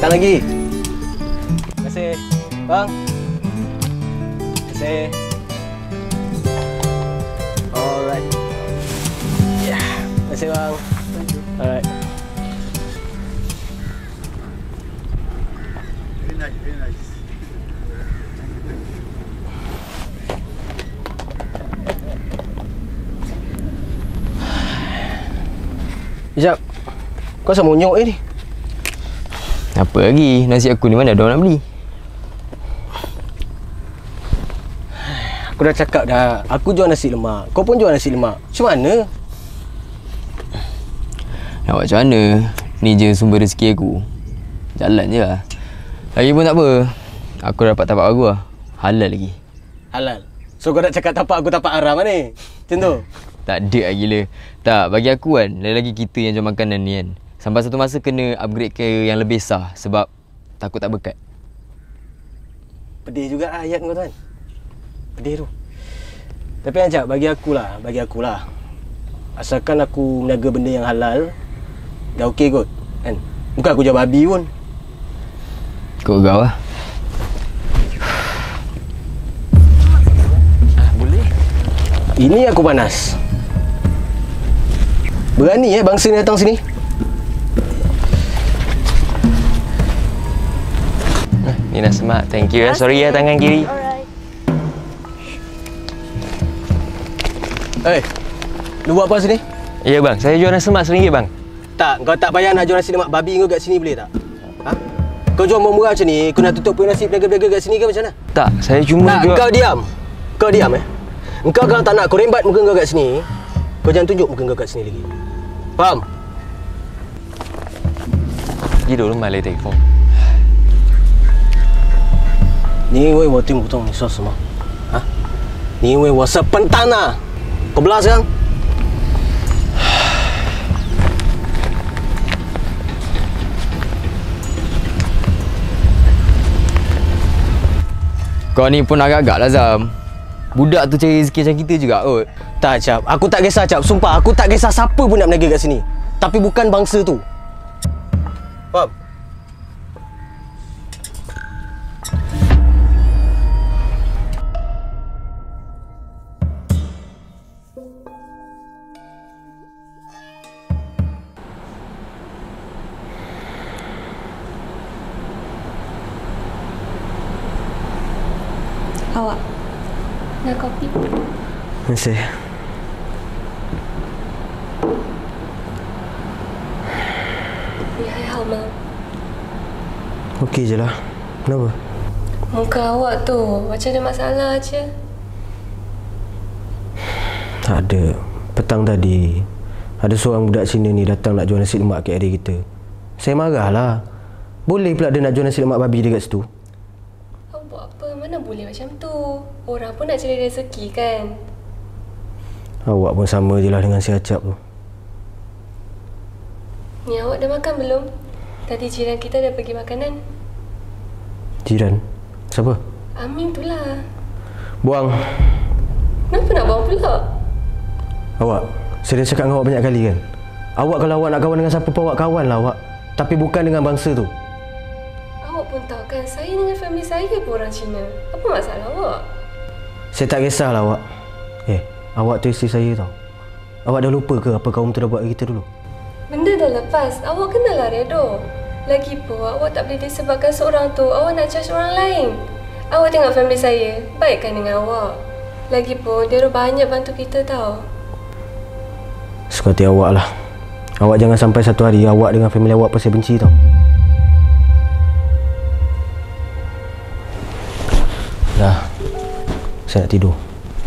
Tak lagi. Terima kasih. Bang. Terima kasih. Alright. Ya, terima kasih bang. Alright. Very nice, very nice. Sekejap. Kau asal monyok ni? Apa lagi? Nasi aku ni mana ada orang nak beli? Aku dah cakap dah. Aku jual nasi lemak. Kau pun jual nasi lemak. Macam mana? Nak buat macam mana? Ni je sumber rezeki aku. Jalan je lah. Lagipun tak apa. Aku dapat tapak baru lah. Halal lagi. Halal. So kau nak cakap tapak aku tapak haram lah ni? Macam tu? Tak ada lah gila. Tak, bagi aku kan, lagi kita yang jual makanan ni kan, sampai satu masa kena upgrade ke yang lebih sah sebab takut tak berkat. Pedih juga lah ayat kau tu kan? Pedih tu. Tapi Ajak, bagi akulah. Asalkan aku meniaga benda yang halal, dah okey kot, kan? Bukan aku jual babi pun. Kau lah. Boleh. Ini aku panas. Berani bangsa ni datang sini. Ni dah semak. Thank you. Sorry ya tangan kiri. Alright. Lu buat apa sini? Ya bang, saya jual nasi semak RM1 bang. Tak, kau tak payah nak jual nasi lemak babi kau kat sini boleh tak? Ha? Kau jual murah macam ni, kau nak tutup punya nasi berdaga-berdaga kat sini ke macam mana? Tak, saya cuma Tak, jual... Kau diam Engkau kalau tak nak kau rembat muka kau kat sini, kau jangan tunjuk muka kau kat sini lagi. Faham? Pergi dulu mai lấy telefon. 你以为我听不懂你说什么？啊？你以为我是笨蛋啊？kau belah sekarang? Kau ni pun agak-agak lah Zam. Budak tu cari rezeki macam kita juga kot. Tak, Cap. Aku tak kisah, Cap. Sumpah, aku tak kisah siapa pun nak berniaga kat sini. Tapi bukan bangsa tu. Faham? Awak nak kopi? Terima kasih. Ni hai hao ma. Okey je lah. Kenapa? Muka awak tu macam ada masalah je. Tak ada. Petang tadi, ada seorang budak Cina ni datang nak jual nasi lemak kat area kita. Saya marahlah. Boleh pula dia nak jual nasi lemak babi dekat situ. Awak buat apa? Mana boleh macam tu? Orang pun nak cari rezeki kan? Awak pun sama je lah dengan si Acap tu. Ni awak dah makan belum? Tadi jiran kita dah pergi makanan. Jiran? Siapa? Amin tu lah. Buang. Kenapa nak buang pula? Awak, saya dah cakap dengan awak banyak kali kan? Awak kalau awak nak kawan dengan siapa pun awak kawan lah awak. Tapi bukan dengan bangsa tu. Awak pun tahu kan, saya dengan family saya pun orang Cina. Apa masalah awak? Saya tak kisahlah awak. Awak tu isteri saya tau. Awak dah lupa ke apa kaum tu dah buat kita dulu? Benda dah lepas. Awak kenalah Redo. Lagipun awak tak boleh disebabkan seorang tu awak nak judge orang lain. Awak tengok family saya, baikkan dengan awak. Lagipun dia banyak bantu kita tau. Suka hati awak lah. Awak jangan sampai satu hari awak dengan family awak pasti benci tau. Dah. Saya nak tidur.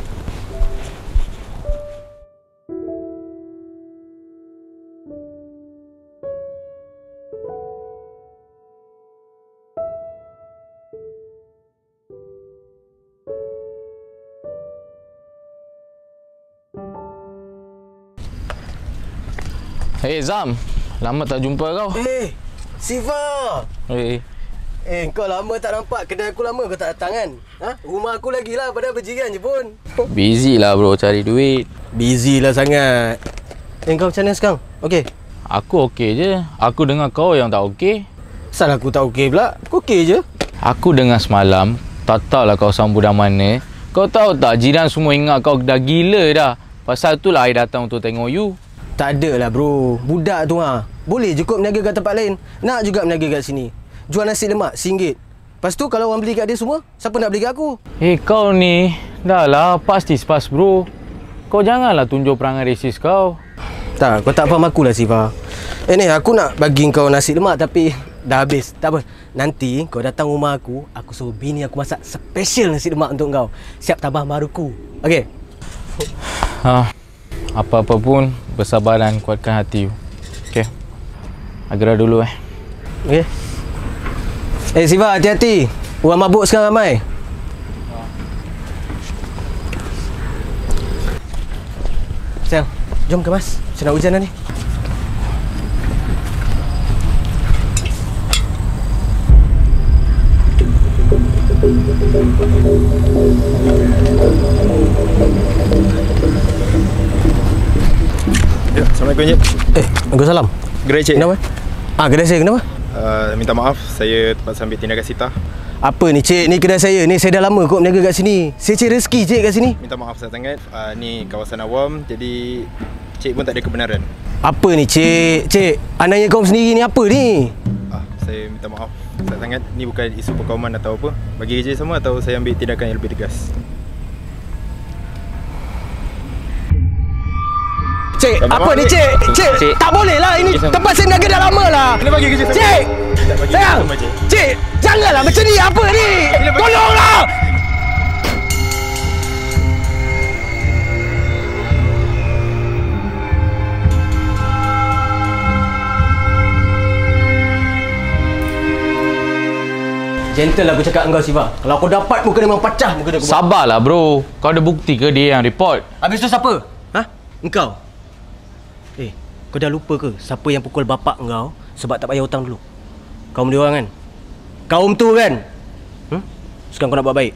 Hey Zam, lama tak jumpa kau. Siva! Kau lama tak nampak. Kedai aku lama kau tak datang kan? Rumah aku lagi lah, padahal berjiran je pun. Busy lah bro, cari duit. Busy lah sangat. Kau macam mana sekarang? Okey? Aku okey je. Aku dengar kau yang tak okey. Asal aku tak okey pula? Aku okey je. Aku dengar semalam, tak tahulah kau sambut dah mana. Kau tahu tak, jiran semua ingat kau dah gila dah. Pasal itulah I datang untuk tengok you. Tak ada lah bro. Budak tu boleh je kot meniaga kat tempat lain. Nak juga meniaga kat sini. Jual nasi lemak RM1. Lepas tu kalau orang beli kat dia semua, siapa nak beli kat aku? Kau ni, dah lah, pasti pas bro. Kau janganlah tunjuk perangai resis kau. Tak, kau tak faham aku lah Siva. Ni aku nak bagi kau nasi lemak tapi dah habis. Tak apa. Nanti kau datang rumah aku suruh bini aku masak special nasi lemak untuk kau. Siap tambah maruku. Okey? Apa-apa pun, bersabaran, kuatkan hati you. Okey. Agak dulu Okey. Siva, hati-hati. Orang mabuk sekarang ramai. Sayang, jom kemas. Macam nak hujan dah ni. Ya, Assalamualaikum Cik. Waalaikumsalam. Gerai Cik. Kenapa? Kedai saya kenapa? Minta maaf, saya terpaksa ambil tindakan sitah. Apa ni Cik? Ni kedai saya. Ni saya dah lama kot berniaga kat sini. Saya cari rezeki Cik kat sini. Minta maaf sangat. Ni kawasan awam, jadi Cik pun tak ada kebenaran. Apa ni Cik? Cik, anaknya kaum sendiri ni apa ni? Saya minta maaf sangat. Ni bukan isu perkauman atau apa. Bagi kerja semua atau saya ambil tindakan yang lebih tegas. Cik, apa ni Cik? Cik, tak boleh lah. Ini tempat saya berniaga dah lama lah. Kena bagi kerja sama. Cik! Sayang! Cik, janganlah macam ni. Apa ni? Tolonglah! Gentle aku cakap dengan kau Siva. Kalau kau dapat muka dia memang pecah muka dia. Sabarlah bro. Kau ada bukti ke dia yang report? Habis tu siapa? Engkau? Kau dah lupa ke siapa yang pukul bapak engkau sebab tak bayar hutang dulu? Kaum dia orang kan? Kaum tu kan? Sekarang kau nak buat baik.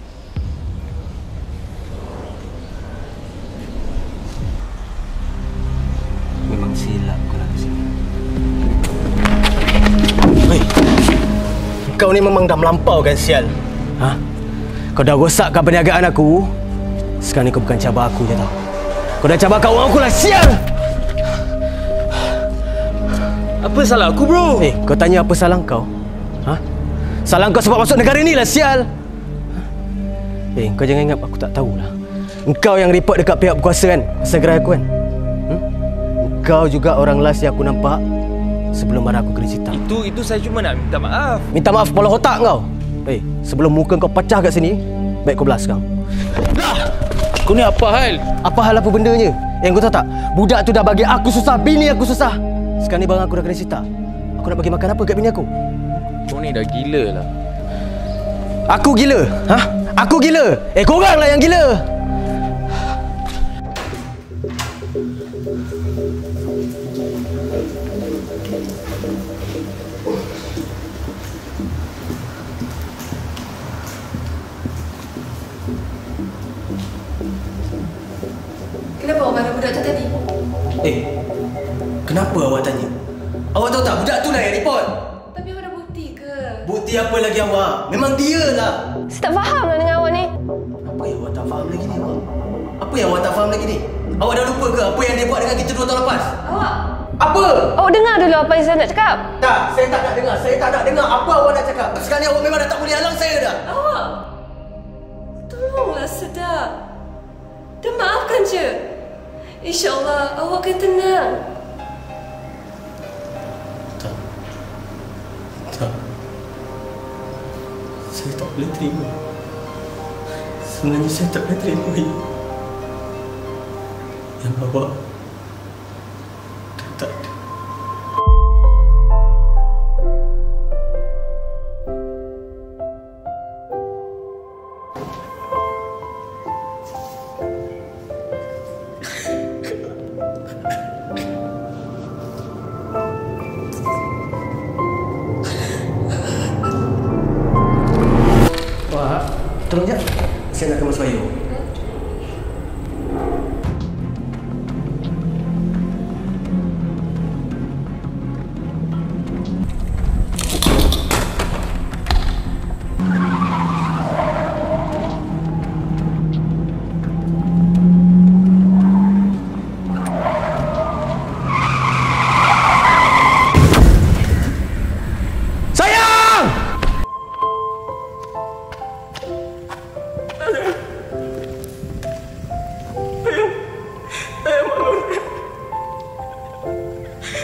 Memang silap kau lah sini. Hei. Kau ni memang dah melampau kan sial. Kau dah rosakkan perniagaan aku. Sekarang ni kau bukan cabar aku je tau. Kau dah cabar kawan aku lah sial. Apa salah aku bro? Kau tanya apa salah kau? Salah kau sebab masuk negara ni lah sial. Kau jangan ingat aku tak tahulah. Engkau yang report dekat pihak berkuasa kan? Pasal gerai aku kan? Engkau juga orang last yang aku nampak sebelum marah aku kena cita. Itu saya cuma nak minta maaf. Minta maaf kepala otak kau. Sebelum muka kau pecah kat sini, baik kau belas sekarang. Kau ni apa hal? Apa hal apa bendanya? Kau tahu tak? Budak tu dah bagi aku susah, bini aku susah. Sekarang ni barang aku dah kena sita. Aku nak bagi makan apa kat bini aku? Kau ni dah gila lah. Aku gila? Aku gila? Korang lah yang gila. Kenapa awak marah budak tu tadi? Kenapa awak tanya? Awak tahu tak budak tu lah yang report? Tapi awak ada bukti ke? Bukti apa lagi awak? Memang dia lah. Saya tak faham lah dengan awak ni. Apa yang awak tak faham lagi ni awak? Apa yang awak tak faham lagi ni? Awak dah lupa ke apa yang dia buat dengan kita 2 tahun lepas? Awak? Apa? Awak dengar dulu apa yang saya nak cakap. Tak, saya tak nak dengar. Saya tak nak dengar apa awak nak cakap. Sekarang ni awak memang dah tak boleh halang saya dah. Awak? Tolonglah sedar. Dan maafkan je. InsyaAllah awak akan tenang. Tak. Saya tak boleh terima. Sebenarnya saya tak boleh terima yang awak dah tak ada. Tolong sekejap. Saya nak kemas payung.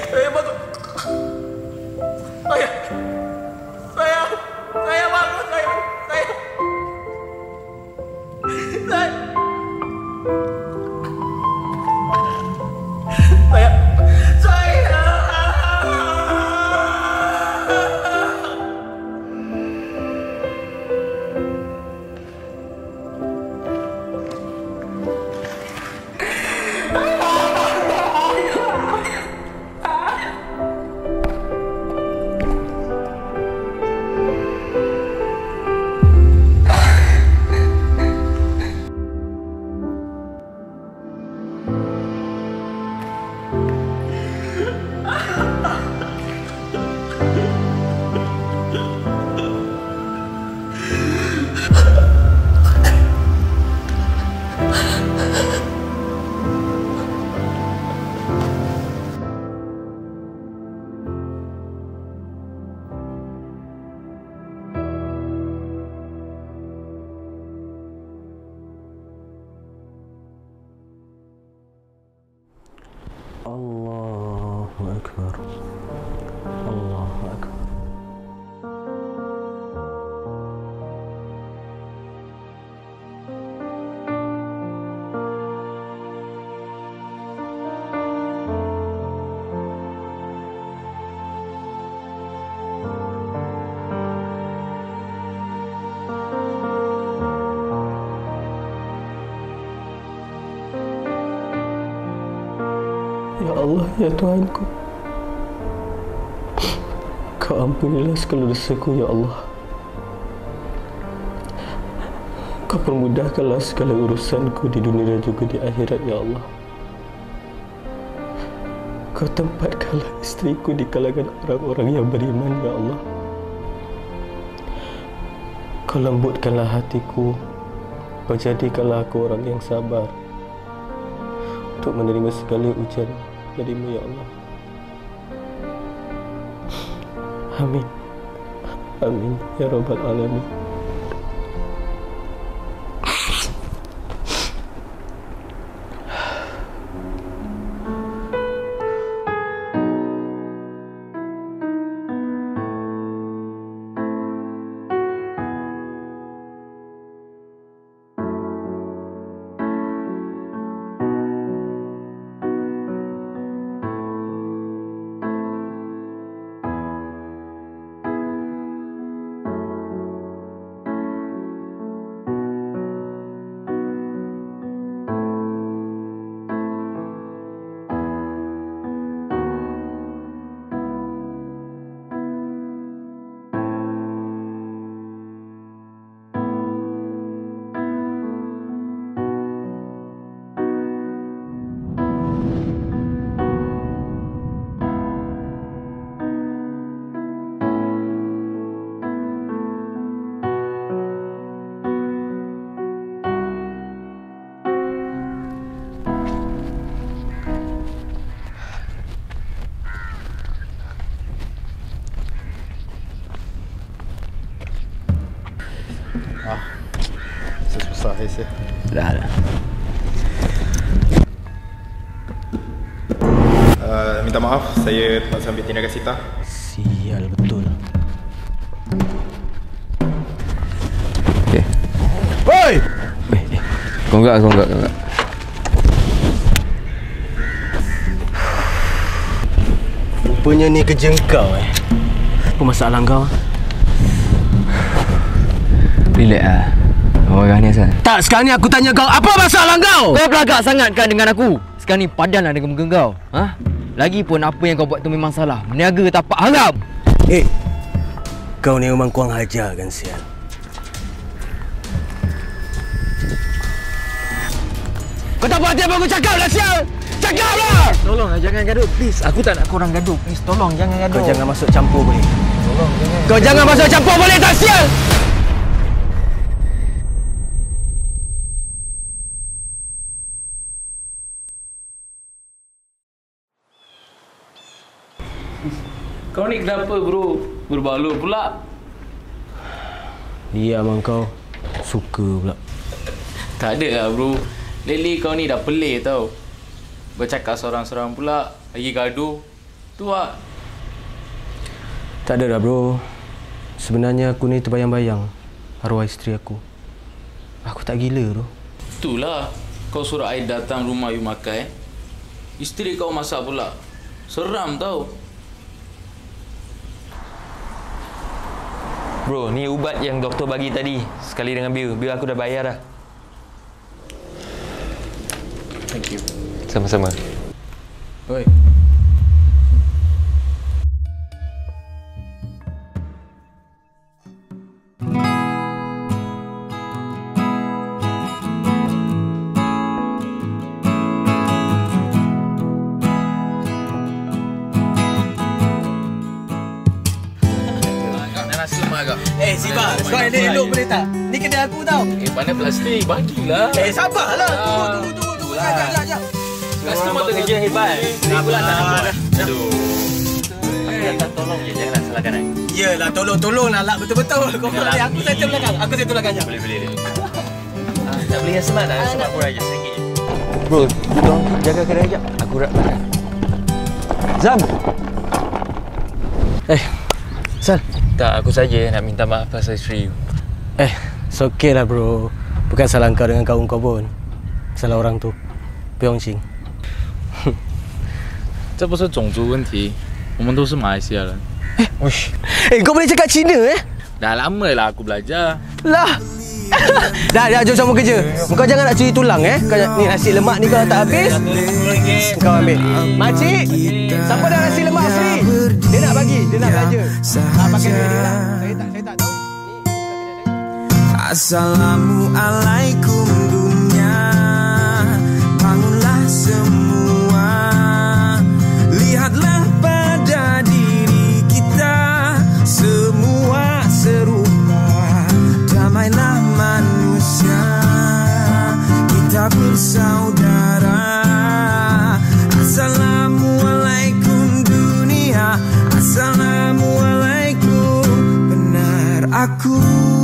Saya bangun. Saya bangun. Allahu Akbar. Allahu Akbar. Ya Allah, ya Tuhanku, Kau ampunilah segala dosaku, ya Allah. Kau permudahkanlah segala urusanku di dunia dan juga di akhirat, ya Allah. Kau tempatkanlah istriku di kalangan orang-orang yang beriman, ya Allah. Kau lembutkanlah hatiku, Kau jadikanlah aku orang yang sabar untuk menerima segala ujian darimu, ya Allah. Amin. Amin ya Rabbal Alamin. Susah saya. Dah. Minta maaf, saya terpaksa ambil tindakan sita. Sial betul. Okey. Woi! Kau enggak. Rupanya ni kerja kau Apa masalah kau? Relax lah. Orang ni asal. Tak, sekarang ni aku tanya kau, apa masalah kau? Kau pelagak sangat kan dengan aku? Sekarang ni padanlah dengan muka kau. Ha? Lagipun apa yang kau buat tu memang salah. Meniaga tapak haram. Kau ni memang kurang hajar kan, sial. Kau tak puas hati apa aku cakap lah, sial! Cakap lah! Tolong jangan gaduh, please. Aku tak nak korang gaduh. Please, tolong jangan gaduh. Kau jangan masuk campur boleh? Tolong jangan. Kau jangan masuk campur boleh tak, sial? Kau ni kenapa bro? Berbaloi pula. Iya abang kau. Suka pula. Tak ada lah bro. Lately kau ni dah pelik tau. Bercakap seorang-seorang pula. Lagi gaduh. Tu lah. Tak ada dah bro. Sebenarnya aku ni terbayang-bayang arwah isteri aku. Aku tak gila tu. Itulah. Kau suruh I datang rumah you makan. Isteri kau masak pula. Seram tau. Bro, ni ubat yang doktor bagi tadi. Sekali dengan bil. Bil aku dah bayar dah. Thank you. Sama-sama. Oi. Sibar, kau yang dia elok boleh tak? Ni kedai aku tau. Mana plastik? Bagilah. Sabarlah. Tunggu. Sekejap. Customer tu kerja hebat. Ni pula tak nampak dah. Aduh. Aku datang tolong je, jangan nak salahkan I. Yelah, tolong lah betul-betul. Kau boleh, aku settle belakang. Aku settle belakang je. Boleh. Tak boleh yang semat dah. Semat pun aja sikit. Bro, tolong jaga kedai sekejap. Aku rak makan. Zam. Sal. Tak, aku saja nak minta maaf pasal isteri you. It's okay lah bro. Bukan salah kau dengan kawan kau pun. Salah orang tu. Pyeongching. 这不是种族问题，我们都是马来西亚人。 kau boleh cakap Cina Dah lama lah aku belajar. Lah. dah, jom sama kerja. Kau jangan nak curi tulang Kau ni nasi lemak ni kalau tak habis, kau ambil. Makcik, siapa dah nasi lemak free? Dia nak bagi, dia nak belanja. Pakai duit dia lah. Saya tak tahu. Assalamualaikum dunia, bangunlah semua, lihatlah pada diri kita, semua serupa, damailah manusia, kita bersaudara. Assalamualaikum dunia, assalamualaikum, benar aku